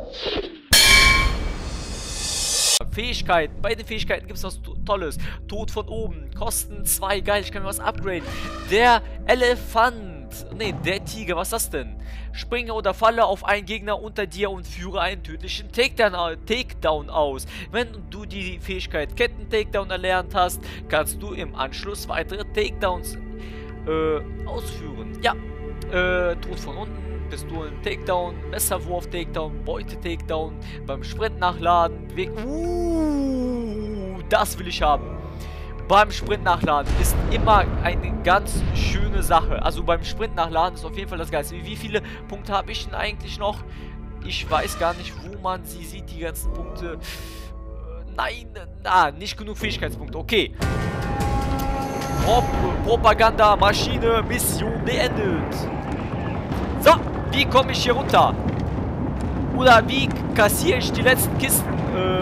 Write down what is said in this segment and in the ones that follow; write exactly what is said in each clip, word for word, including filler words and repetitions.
Fähigkeiten. Bei den Fähigkeiten gibt es was Tolles. Tod von oben. Kosten zwei. Geil, ich kann mir was upgraden. Der Elefant. Ne, der Tiger. Was ist das denn? Springe oder falle auf einen Gegner unter dir und führe einen tödlichen Takedown, Takedown aus. Wenn du die Fähigkeit Ketten-Takedown erlernt hast, kannst du im Anschluss weitere Takedowns äh, ausführen. Ja, äh, Tod von unten. Pistolen Takedown, Messerwurf Takedown, Beute Takedown, beim Sprint nachladen, Weg. Uh, das will ich haben. Beim Sprint nachladen ist immer eine ganz schöne Sache. Also beim Sprint nachladen ist auf jeden Fall das Geilste. Wie viele Punkte habe ich denn eigentlich noch? Ich weiß gar nicht, wo man sie sieht, die ganzen Punkte. Nein, na, nicht genug Fähigkeitspunkte. Okay. Pro Propaganda, Maschine, Mission beendet. So. Wie komme ich hier runter? Oder wie kassiere ich die letzten Kisten? Äh,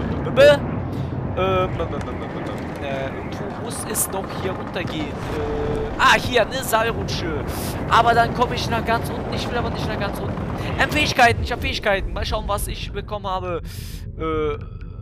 irgendwo muss es doch hier runtergehen. Äh, ah, hier, eine Seilrutsche. Aber dann komme ich nach ganz unten. Ich will aber nicht nach ganz unten. Ähm, Fähigkeiten, ich habe Fähigkeiten. Mal schauen, was ich bekommen habe. Äh, äh,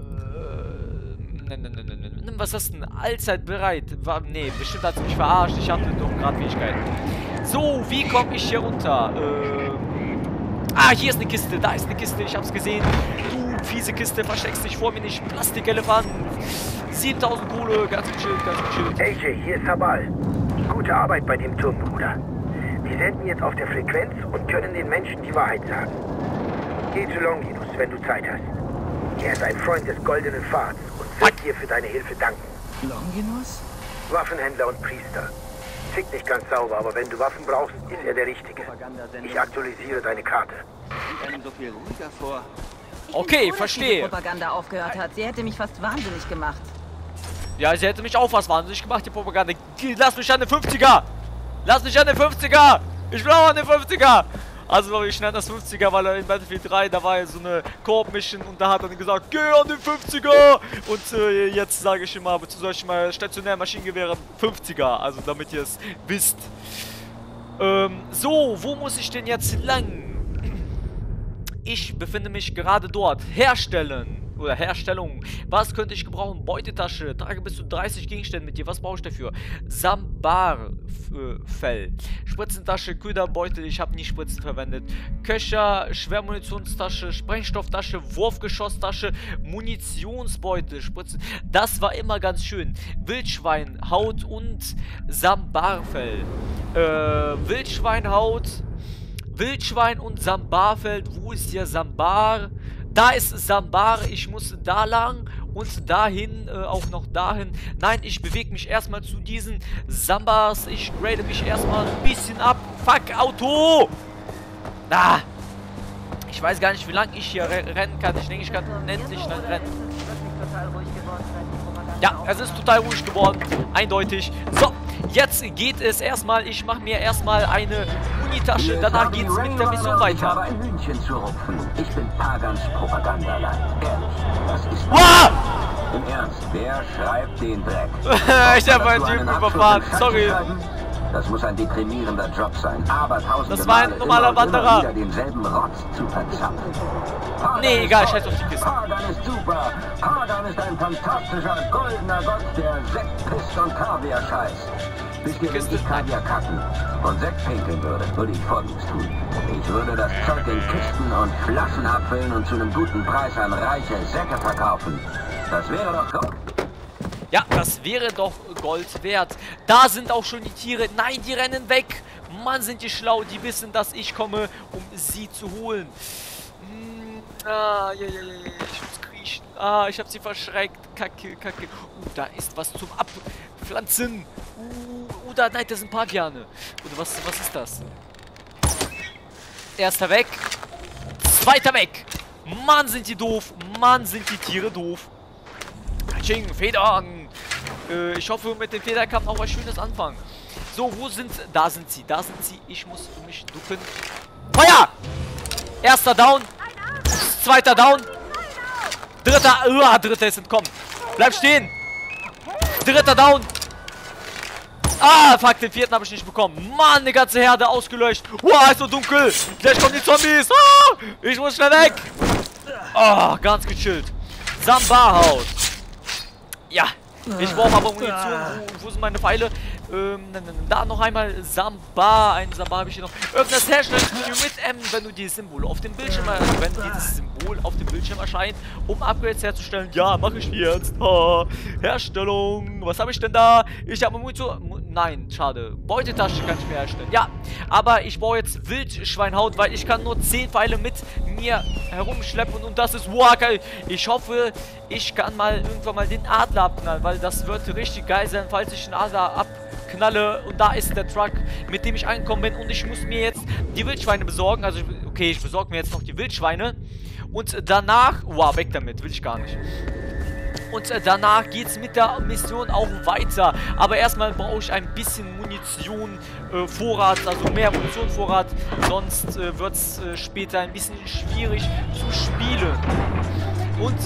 ne, ne, ne, ne, ne. Was ist das denn? Allzeit bereit. War, nee, bestimmt hat es mich verarscht. Ich hatte doch gerade Fähigkeiten. So, wie komme ich hier runter? Ähm, ah, hier ist eine Kiste. Da ist eine Kiste. Ich hab's gesehen. Du, fiese Kiste, versteckst dich vor mir nicht. Plastikelefant. siebentausend Kohle. Ganz gechillt, ganz gechillt. A J, hier ist Habal. Gute Arbeit bei dem Turm, Bruder. Wir senden jetzt auf der Frequenz und können den Menschen die Wahrheit sagen. Geh zu Longinus, wenn du Zeit hast. Er ist ein Freund des Goldenen Pfads und wird dir für deine Hilfe danken. Longinus? Waffenhändler und Priester. Tickt nicht ganz sauber, aber wenn du Waffen brauchst, ist er der Richtige. Ich aktualisiere deine Karte. So viel ruhiger vor. Okay, verstehe. Die Propaganda aufgehört hat. Sie hätte mich fast wahnsinnig gemacht. Ja, sie hätte mich auch fast wahnsinnig gemacht, die Propaganda. Lass mich an den fünfziger! Lass mich an den fünfziger! Ich will auch an den fünfziger! Also ich nenne das fünfziger, weil er in Battlefield drei, da war ja so eine Koop-Mission und da hat er dann gesagt, geh an den fünfziger! Und äh, jetzt sage ich immer, zu solchen mal stationären Maschinengewehren fünfziger, also damit ihr es wisst. Ähm, so, wo muss ich denn jetzt lang? Ich befinde mich gerade dort. Herstellen. Oder Herstellung. Was könnte ich gebrauchen? Beutetasche. Trage bis zu dreißig Gegenstände mit dir. Was brauche ich dafür? Sambar-Fell. Spritzentasche, Köderbeutel. Ich habe nie Spritzen verwendet. Köcher, Schwermunitionstasche, Sprengstofftasche, Wurfgeschosstasche, Munitionsbeutel, Spritzen. Das war immer ganz schön. Wildschwein, Haut und Sambar-Fell. Äh, Wildschweinhaut. Wildschwein und Sambarfell. Wo ist hier Sambar? Da ist Sambar. Ich muss da lang und dahin, äh, auch noch dahin. Nein, ich bewege mich erstmal zu diesen Sambars. Ich grade mich erstmal ein bisschen ab. Fuck, Auto! Ah! Ich weiß gar nicht, wie lange ich hier rennen kann. Ich denke, ich kann unendlich lang rennen. Ja, es ist total ruhig geworden. Eindeutig. So, jetzt geht es erstmal. Ich mache mir erstmal eine Unitasche. Danach geht es mit der Mission weiter. Ich habe ein Hühnchen zu rupfen. Ich bin Pagans Propagandalein. Ehrlich, das ist... Wow! Im Ernst, wer schreibt den Dreck? Ich habe einen Typen überfahren. Sorry. Das muss ein deprimierender Job sein. Aber tausende Das war ein Male normaler immer und immer Wanderer. wieder denselben Rotz zu verzapfen. Pagan Nee, ist egal, toll. scheiß auf die Kiste. Pagan ist super. Pagan ist ein fantastischer, goldener Gott, der Sekt pisst und Kaviar scheißt. Bis dir Kiste? richtig Kaviar kacken und Sekt pinkeln würde, würde ich Folgendes tun. Ich würde das Zeug in Kisten und Flaschen abfüllen und zu einem guten Preis an reiche Säcke verkaufen. Das wäre doch Gold. Ja, das wäre doch Gold wert. Da sind auch schon die Tiere. Nein, die rennen weg. Mann, sind die schlau. Die wissen, dass ich komme, um sie zu holen. Hm, ah, ja, ja, ja, ja. Ich muss kriechen. Ah, ich habe sie verschreckt. Kacke, kacke. Uh, da ist was zum Abpflanzen. Uh, uh da, nein, das sind Paviane. Oder was, was ist das? Erster weg. Zweiter weg. Mann, sind die doof. Mann, sind die Tiere doof. Katsching, Federn. Äh, ich hoffe, mit den Federn kann man auch was Schönes anfangen. So, wo sind... Da sind sie, da sind sie. Ich muss mich ducken. Feuer! Erster down. Zweiter down. Dritter... Uh, dritter ist entkommen. Bleib stehen. Dritter down. Ah, fuck, den vierten habe ich nicht bekommen. Mann, eine ganze Herde ausgelöscht. Wow, ist so dunkel. Gleich kommen die Zombies. Ah, ich muss schnell weg. Oh, ganz gechillt. Samba-Haus. Ja, ich brauche aber Munition. Wo, wo sind meine Pfeile? Ähm, da noch einmal Samba. Ein Samba habe ich hier noch. Öffne das Herstellungsmenü mit M, wenn du dieses Symbol auf dem Bildschirm, also wenn dieses Symbol auf dem Bildschirm erscheint, um Upgrades herzustellen. Ja, mache ich jetzt. Oh, Herstellung. Was habe ich denn da? Ich habe Munition. Nein, schade. Beutetasche kann ich mir herstellen. Ja, aber ich brauche jetzt Wildschweinhaut, weil ich kann nur zehn Pfeile mit mir herumschleppen und das ist wow, geil. Ich hoffe, ich kann mal irgendwann mal den Adler abknallen, weil das wird richtig geil sein, falls ich den Adler abknalle. Und da ist der Truck, mit dem ich angekommen bin und ich muss mir jetzt die Wildschweine besorgen. Also, okay, ich besorge mir jetzt noch die Wildschweine und danach, wow, weg damit, will ich gar nicht. Und danach geht es mit der Mission auch weiter. Aber erstmal brauche ich ein bisschen Munition, äh, Vorrat, also mehr Munition-Vorrat. Sonst äh, wird es äh, später ein bisschen schwierig zu spielen. Und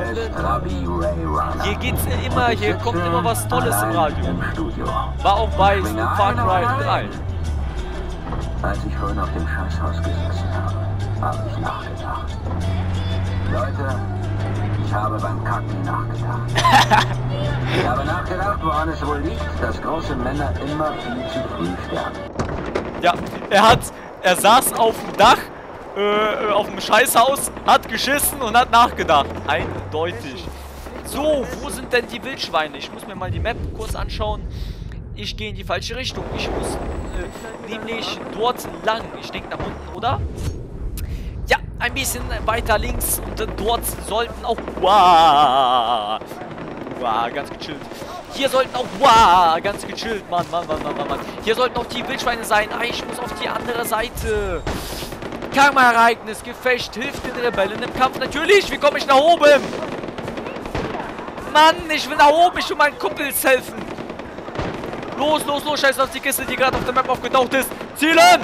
hier geht's immer, hier kommt immer was Tolles im Radio. War auch bei Far Cry drei. Als ich vorhin auf dem Scheißhaus gesessen habe, habe ich nachgedacht. Leute, ich habe beim Kacken nachgedacht. Ich habe nachgedacht, woran es wohl liegt, dass große Männer immer viel zu früh sterben. Ja, er hat, er saß auf dem Dach, äh, auf dem Scheißhaus, hat geschissen und hat nachgedacht. Eindeutig. So, wo sind denn die Wildschweine? Ich muss mir mal die Map kurz anschauen. Ich gehe in die falsche Richtung. Ich muss äh, nämlich dort lang. Ich denke nach unten, oder? Ja, ein bisschen weiter links. Und äh, dort sollten auch... Wow, wow, ganz gechillt. Hier sollten auch... Wow, ganz gechillt. Mann, Mann, Mann, Mann, Mann, Mann. Hier sollten auch die Wildschweine sein. Ah, ich muss auf die andere Seite. Karma-Ereignis, Gefecht, hilft den Rebellen im Kampf. Natürlich, wie komme ich nach oben? Mann, ich will nach oben. Ich will meinen Kumpels helfen. Los, los, los, scheiß auf die Kiste, die gerade auf der Map aufgetaucht ist. Zielen!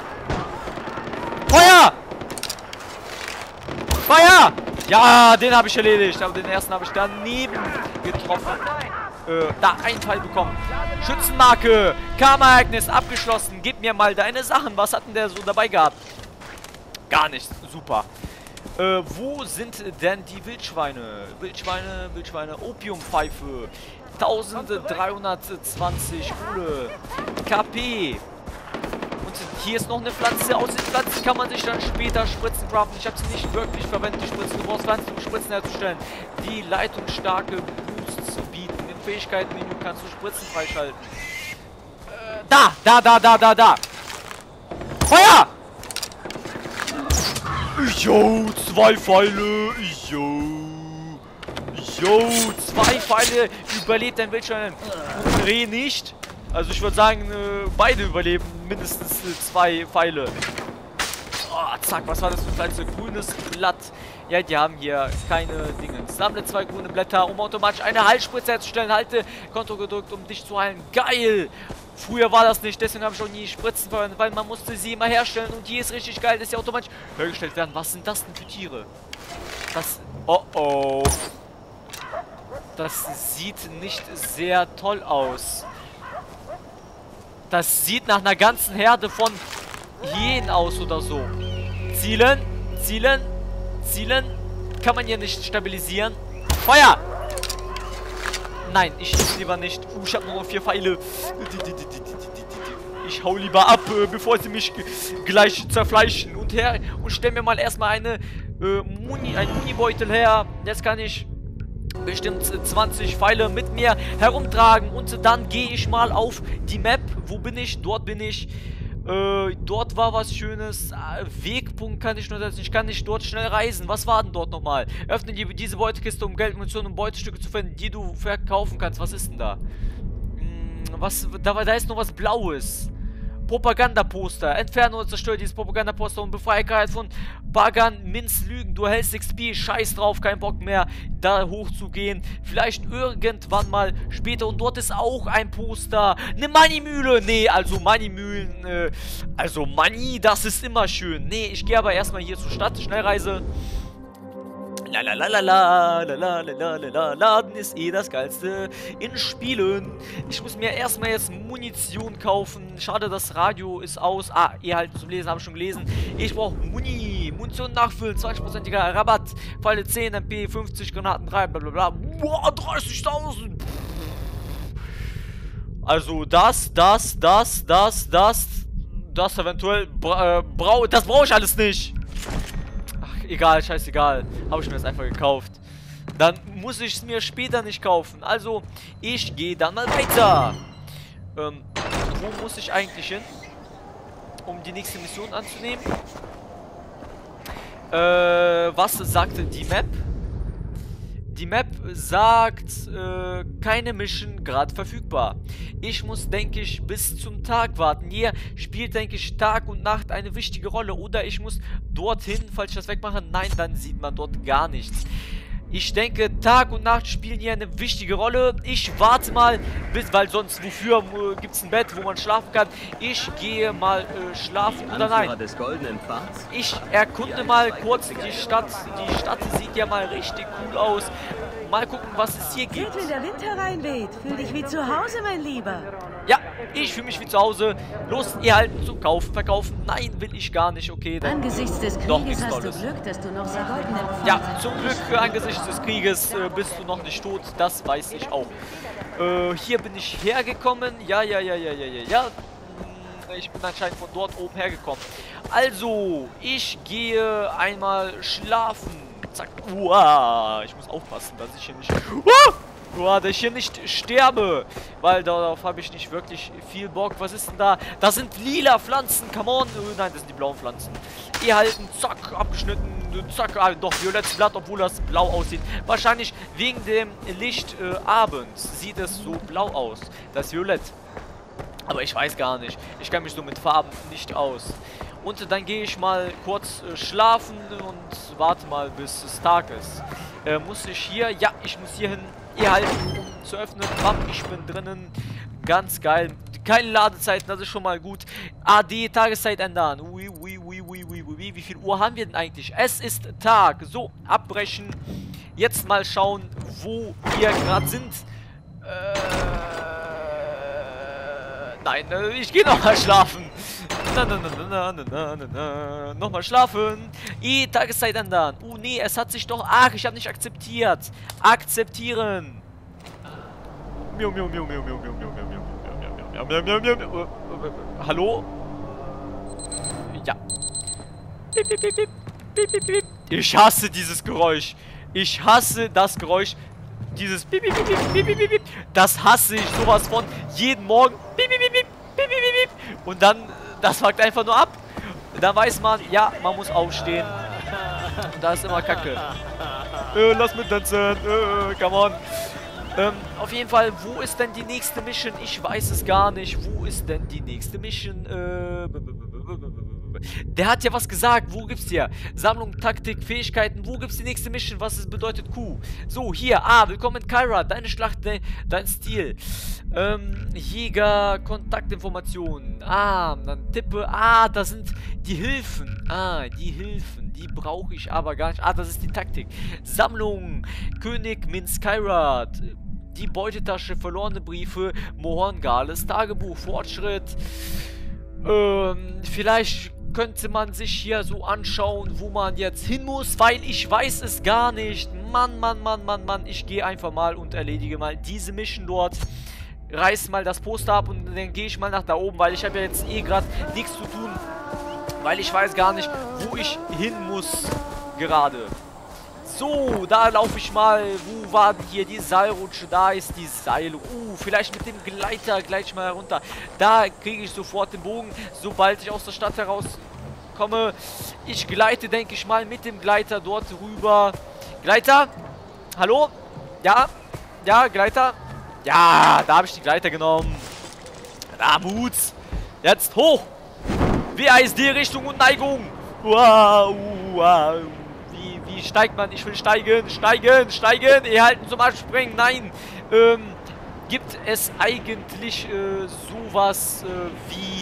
Feuer! Feuer! Ja, den habe ich erledigt. Aber den ersten habe ich daneben getroffen. Äh, da, einen Teil bekommen. Schützenmarke. Karma-Ereignis abgeschlossen. Gib mir mal deine Sachen. Was hat denn der so dabei gehabt? Gar nichts. Super. Äh, wo sind denn die Wildschweine? Wildschweine, Wildschweine. Opiumpfeife. eintausenddreihundertzwanzig Kohle. K P. Und hier ist noch eine Pflanze. Aus den Pflanzen kann man sich dann später Spritzen craften. Ich habe sie nicht wirklich verwendet, die Spritzen. Du brauchst Pflanzen, um Spritzen herzustellen. Die leitungsstarke Boosts bieten. Im Fähigkeitenmenü kannst du Spritzen freischalten. Äh, da, da, da, da, da, da. Feuer! Jo, zwei Pfeile. Jo. Jo, zwei Pfeile. Überlebt ein Wildschwein und Reh nicht. Also ich würde sagen, äh, beide überleben mindestens äh, zwei Pfeile. Oh, zack, was war das für ein kleines grünes Blatt? Ja, die haben hier keine Dinge. Sammle zwei grüne Blätter, um automatisch eine Heilspritze herzustellen. Halte Konto gedrückt, um dich zu heilen. Geil! Früher war das nicht, deswegen habe ich auch nie Spritzen verwendet, weil man musste sie immer herstellen. Und hier ist richtig geil, dass sie automatisch hergestellt werden. Was sind das denn für Tiere? Das... Oh oh. Das sieht nicht sehr toll aus. Das sieht nach einer ganzen Herde von Hyänen aus oder so. Zielen, zielen, zielen. Kann man hier nicht stabilisieren. Feuer! Nein, ich schieße lieber nicht. Uh, ich habe nur noch vier Pfeile. Ich hau lieber ab, äh, bevor sie mich gleich zerfleischen. Und her und stell mir mal erstmal eine äh, Muni, einen Munibeutel her. Jetzt kann ich bestimmt zwanzig Pfeile mit mir herumtragen. Und dann gehe ich mal auf die Map. Wo bin ich? Dort bin ich. Äh, dort war was Schönes. Äh, Wegpunkt kann ich nur setzen. Ich kann nicht dort schnell reisen. Was war denn dort nochmal? Öffne die, diese Beutekiste, um Geld, Munition und Beutestücke zu finden, die du verkaufen kannst. Was ist denn da? Hm, was, da, da ist noch was Blaues. Propagandaposter. Entferne oder zerstöre dieses Propagandaposter und befreie von Baggern, Minz, Lügen. Du hältst X P. Scheiß drauf. Kein Bock mehr, da hochzugehen. Vielleicht irgendwann mal später. Und dort ist auch ein Poster. Eine Money-Mühle. Nee, also Money-Mühlen. Äh, also Money, das ist immer schön. Nee, ich gehe aber erstmal hier zur Stadt. Schnellreise. La la la la la la la la la la Laden ist eh das Geilste in Spielen. Ich muss mir erstmal jetzt Munition kaufen. Schade, das Radio ist aus. Ah, ihr halt zum Lesen, habe ich schon gelesen. Ich brauche Muni. Munition nachfüllen, zwanzig prozentiger Rabatt. Falle zehn M P, fünfzig Granaten drei, bla bla bla. Boah, dreißigtausend. Also das, das, das, das, das, das eventuell bra äh, brau das brauche ich alles nicht. Egal, scheißegal. Habe ich mir das einfach gekauft. Dann muss ich es mir später nicht kaufen. Also, ich gehe dann mal weiter. Ähm, wo muss ich eigentlich hin? Um die nächste Mission anzunehmen. Äh, was sagte die Map? Die Map sagt, äh, keine Mission gerade verfügbar. Ich muss, denke ich, bis zum Tag warten. Hier spielt, denke ich, Tag und Nacht eine wichtige Rolle. Oder ich muss dorthin, falls ich das wegmache. Nein, dann sieht man dort gar nichts. Ich denke, Tag und Nacht spielen hier eine wichtige Rolle. Ich warte mal, bis, weil sonst, wofür äh, gibt es ein Bett, wo man schlafen kann. Ich gehe mal äh, schlafen oder nein. Des goldenen Pfads? Ich erkunde mal kurz die Stadt. Die Stadt sieht ja mal richtig cool aus. Mal gucken, was es hier gibt. Wenn der Wind hereinweht, fühl dich wie zu Hause, mein Lieber. Ja, ich fühle mich wie zu Hause. Lust erhalten zu kaufen, verkaufen. Nein, will ich gar nicht. Okay, dann Angesichts des doch Krieges nichts hast du Tolles. Glück, dass du noch sehr goldenen Pfad Ja, hast. zum Glück äh, angesichts des Krieges äh, bist du noch nicht tot. Das weiß ich auch. Äh, hier bin ich hergekommen. Ja, ja, ja, ja, ja, ja, ja. Hm, Ich bin anscheinend von dort oben hergekommen. Also, ich gehe einmal schlafen. Zack. Uah, ich muss aufpassen, dass ich hier nicht... Uah! Uah, dass ich hier nicht sterbe. Weil darauf habe ich nicht wirklich viel Bock. Was ist denn da? Das sind lila Pflanzen. Come on. Oh, nein, das sind die blauen Pflanzen. Die halten, zack, abgeschnitten. Zack, ah, doch, violettes Blatt, obwohl das blau aussieht. Wahrscheinlich wegen dem Licht äh, abends sieht es so blau aus. Das Violett. Aber ich weiß gar nicht. Ich kenne mich so mit Farben nicht aus. Und dann gehe ich mal kurz äh, schlafen und warte mal, bis es Tag ist. Äh, muss ich hier? Ja, ich muss hier hin. Ihr halten, um zu öffnen. Bam, ich bin drinnen. Ganz geil. Keine Ladezeiten, das ist schon mal gut. A D, Tageszeit ändern. Ui, ui, ui, ui, ui, ui. Wie viel Uhr haben wir denn eigentlich? Es ist Tag. So, abbrechen. Jetzt mal schauen, wo wir gerade sind. Äh, nein, äh, ich gehe nochmal schlafen. Na, na, na, na, na, na, na, na. Nochmal schlafen. I, Tageszeit ändern. Uh, nee, es hat sich doch... Ach, ich habe nicht akzeptiert. Akzeptieren. Miau, miau, miau, miau, miau, miau, miau, miau, miau, miau, miau, miau, miau. Hallo? Ja. Piep, piep, piep, piep, piep, piep. Ich hasse dieses Geräusch. Ich hasse das Geräusch. Dieses piep, piep, piep, piep, piep, piep. Das hasse ich sowas von jeden Morgen. Piep, piep, piep, piep, piep, piep, piep. Und dann... Das fuckt einfach nur ab. Dann weiß man, ja, man muss aufstehen. Und da ist immer Kacke. Äh, lass mich tanzen. Äh, come on. Ähm, auf jeden Fall, wo ist denn die nächste Mission? Ich weiß es gar nicht. Wo ist denn die nächste Mission? Äh, der hat ja was gesagt. Wo gibt's hier? Sammlung, Taktik, Fähigkeiten. Wo gibt's die nächste Mission? Was ist, bedeutet Q? So, hier. Ah, willkommen in Kyra. Deine Schlacht, de, dein Stil. Ähm, Jäger, Kontaktinformationen. Ah, dann tippe. Ah, das sind die Hilfen. Ah, die Hilfen. Die brauche ich aber gar nicht. Ah, das ist die Taktik. Sammlung, König Minz Kyra. Die Beutetasche, verlorene Briefe, Mohorngales Tagebuch, Fortschritt. Ähm, vielleicht könnte man sich hier so anschauen, wo man jetzt hin muss, weil ich weiß es gar nicht. Mann, Mann, Mann, Mann, Mann. Ich gehe einfach mal und erledige mal diese Mission dort. Reiß mal das Poster ab und dann gehe ich mal nach da oben, weil ich habe ja jetzt eh gerade nichts zu tun. Weil ich weiß gar nicht, wo ich hin muss gerade. So, da laufe ich mal. Wo war denn hier die Seilrutsche? Da ist die Seil. Uh, vielleicht mit dem Gleiter gleich mal herunter. Da kriege ich sofort den Bogen, sobald ich aus der Stadt herauskomme. Ich gleite, denke ich mal, mit dem Gleiter dort rüber. Gleiter? Hallo? Ja? Ja, Gleiter? Ja, da habe ich die Gleiter genommen. Da, Boots. Jetzt hoch. W A S D, Richtung und Neigung. Wow, wow. Wie, wie steigt man? Ich will steigen, steigen, steigen. Erhalten zum Abspringen. Nein. Ähm, gibt es eigentlich äh, sowas äh, wie...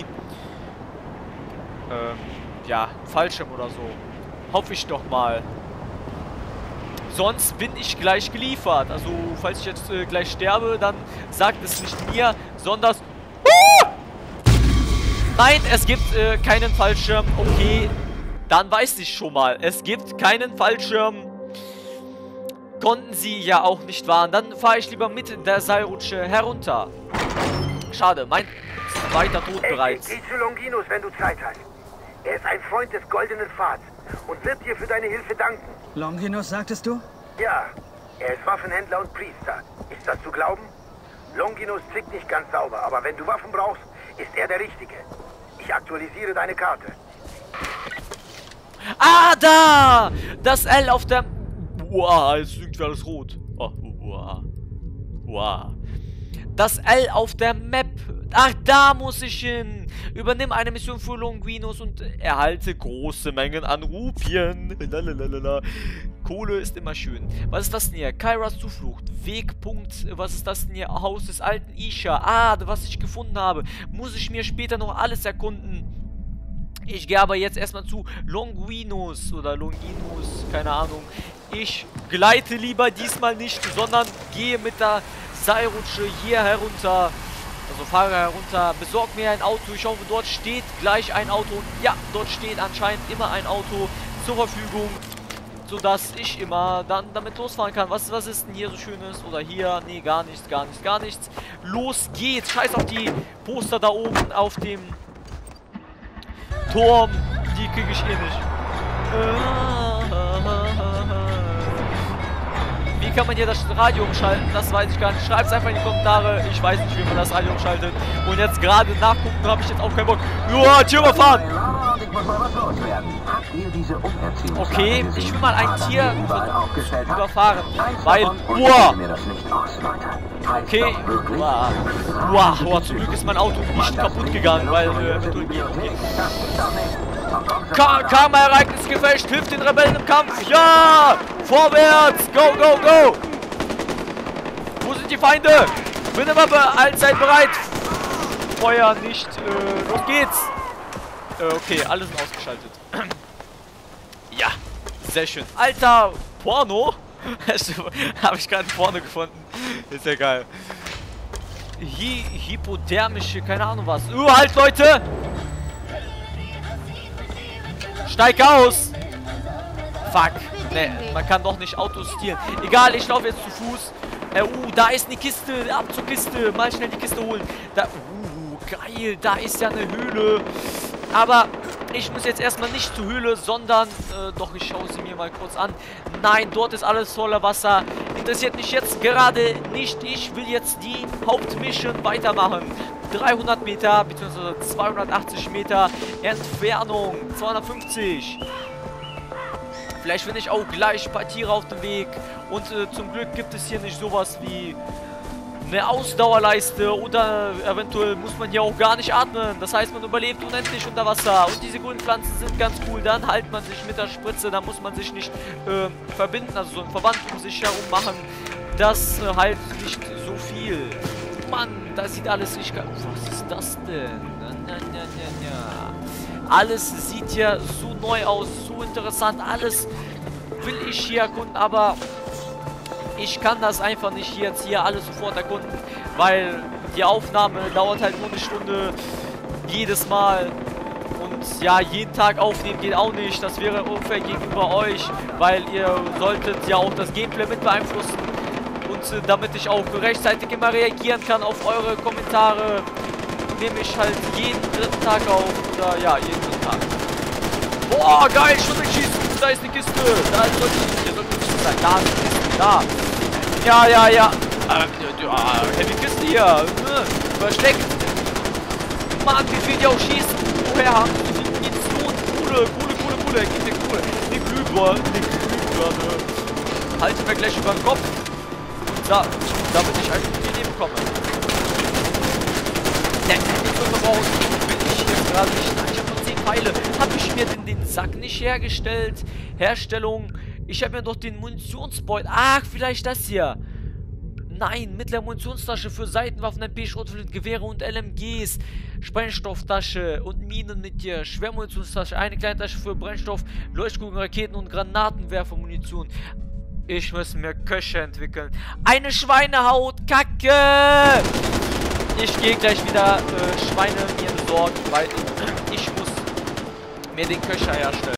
Ähm, ja, Fallschirm oder so. Hoffe ich doch mal. Sonst bin ich gleich geliefert. Also, falls ich jetzt äh, gleich sterbe, dann sagt es nicht mir, sondern... Uh! Nein, es gibt äh, keinen Fallschirm. Okay, dann weiß ich schon mal. Es gibt keinen Fallschirm. Konnten sie ja auch nicht wahren. Dann fahre ich lieber mit der Seilrutsche herunter. Schade, mein zweiter Tod bereits. Hey, geh zu Longinus, wenn du Zeit hast. Er ist ein Freund des Goldenen Pfads und wird dir für deine Hilfe danken. Longinus, sagtest du? Ja, er ist Waffenhändler und Priester. Ist das zu glauben? Longinus zickt nicht ganz sauber, aber wenn du Waffen brauchst, ist er der Richtige. Ich aktualisiere deine Karte. Ah, da! Das L auf der... Wow, jetzt ist irgendwie alles rot. Oh, wow. Wow. Das L auf der Map. Ach, da muss ich hin. Übernimm eine Mission für Longinus und erhalte große Mengen an Rupien. Lalalala. Kohle ist immer schön. Was ist das denn hier? Kyras Zuflucht. Wegpunkt. Was ist das denn hier? Haus des alten Isha. Ah, was ich gefunden habe. Muss ich mir später noch alles erkunden. Ich gehe aber jetzt erstmal zu Longinus oder Longinus. Keine Ahnung. Ich gleite lieber diesmal nicht, sondern gehe mit der Seilrutsche hier herunter. Also fahre herunter, besorg mir ein Auto. Ich hoffe, dort steht gleich ein Auto. Ja, dort steht anscheinend immer ein Auto zur Verfügung, sodass ich immer dann damit losfahren kann. Was, was ist denn hier so Schönes? Oder hier? Nee, gar nichts, gar nichts, gar nichts. Los geht's. Scheiß auf die Poster da oben auf dem Turm. Die kriege ich eh nicht. Wie kann man hier das Radio umschalten? Das weiß ich gar nicht. Schreibt es einfach in die Kommentare. Ich weiß nicht, wie man das Radio umschaltet. Und jetzt gerade nachgucken, habe ich jetzt auch keinen Bock. Joa, Tier überfahren! Okay, ich will mal ein Tier überfahren. Weil, wow! Okay, wow. Wow, wow, zum Glück ist mein Auto nicht kaputt gegangen, weil, äh, okay. Ka Karma-Ereignis gefälscht, hilft den Rebellen im Kampf. Ja! Vorwärts! Go, go, go! Wo sind die Feinde? Bin immer be allzeit bereit. Feuer nicht. Äh, los geht's. Äh, okay, alle sind ausgeschaltet. Ja, sehr schön. Alter, Porno? Habe ich gerade Porno gefunden. Ist ja geil. Hi hypothermische, keine Ahnung was. Uh, halt, Leute! Steig aus! Fuck. Ne, man kann doch nicht Autos stehlen. Egal, ich laufe jetzt zu Fuß. Äh, uh, da ist eine Kiste. Ab zur Kiste. Mal schnell die Kiste holen. Da, uh, geil. Da ist ja eine Höhle. Aber ich muss jetzt erstmal nicht zur Höhle, sondern, äh, doch, ich schaue sie mir mal kurz an. Nein, dort ist alles voller Wasser. Interessiert mich jetzt gerade nicht. Ich will jetzt die Hauptmission weitermachen. dreihundert Meter, beziehungsweise zweihundertachtzig Meter Entfernung. zweihundertfünfzig. Vielleicht finde ich auch gleich ein paar Tiere auf dem Weg. Und äh, zum Glück gibt es hier nicht sowas wie eine Ausdauerleiste. Oder eventuell muss man hier auch gar nicht atmen. Das heißt, man überlebt unendlich unter Wasser. Und diese grünen Pflanzen sind ganz cool. Dann heilt man sich mit der Spritze. Da muss man sich nicht äh, verbinden, also so ein Verband um sich herum machen. Das äh, heilt nicht so viel. Mann, das sieht alles nicht... Was ist das denn? Na, na, na, na, na. Alles sieht ja so neu aus, so interessant. Alles will ich hier erkunden, aber ich kann das einfach nicht jetzt hier alles sofort erkunden, weil die Aufnahme dauert halt nur eine Stunde jedes Mal. Und ja, jeden Tag aufnehmen geht auch nicht. Das wäre unfair gegenüber euch, weil ihr solltet ja auch das Gameplay mit beeinflussen. Und äh, damit ich auch rechtzeitig immer reagieren kann auf eure Kommentare, nehme ich halt jeden dritten Tag auf. Oder ja, jeden dritten Tag. Boah, geil, schon schießen. Da ist eine Kiste. Da soll ich, hier soll nicht sein. Da ist eine Kiste. Da. Ja, ja, ja. Äh, ja, heavy Kiste hier. Äh, versteckt. Mann, wie viel die auch schießen. Woher haben die Munition? Kohle, Kohle, Kohle, Kohle. Gib mir Kohle. Die Glühbirne. Die Glühbirne. Halte mir gleich über den Kopf. Da, damit ich einfach in die Leben komme. Der Munition bin ich jetzt gerade nicht. Nein, ich habe noch zehn Pfeile. Habe ich mir denn den Sack nicht hergestellt? Herstellung. Ich habe mir doch den Munitionsbeutel. Ach, vielleicht das hier. Nein, mittlere Munitionstasche für Seitenwaffen, M P, Schrotflinten, Gewehre und L M Gs. Sprengstofftasche und Minen mit dir. Schwermunitionstasche, eine kleine Tasche für Brennstoff, Leuchtkugeln, Raketen und Granatenwerfermunition. Ich muss mir Köche entwickeln. Eine Schweinehaut, Kacke! Ich gehe gleich wieder äh, Schweine mir besorgen, weil ich muss mir den Köcher herstellen.